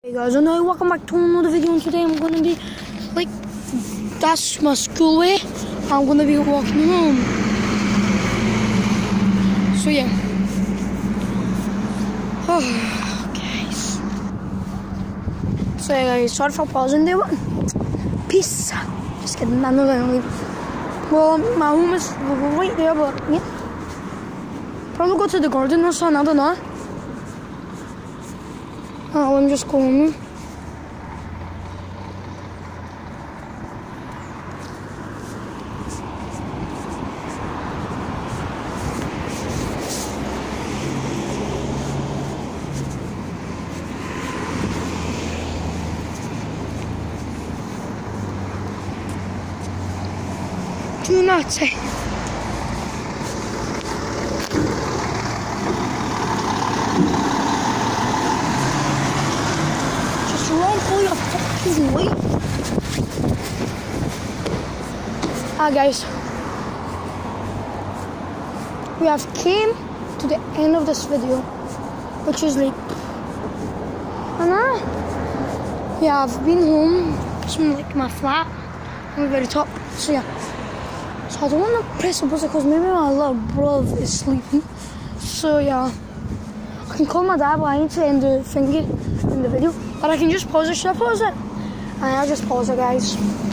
Hey guys, I know, welcome back to another video, and today I'm gonna be, like, that's my school way. I'm gonna be walking home. So yeah. Oh, guys. So yeah guys, sorry for pausing there. Peace. Just kidding, I'm not gonna leave. Well, my home is right there, but yeah. Probably go to the garden or something, I don't know. Oh, I'm just going. Do not say. Just run for your fucking way. Guys, we have came to the end of this video, which is like, yeah, I've been home from like my flat on the very top. So yeah. So I don't want to press the buzzer because maybe my little brother is sleeping. So yeah, I can call my dad, but I need to end the thingy in the video. But I can just pause it. Should I pause it? And I'll just pause it, guys.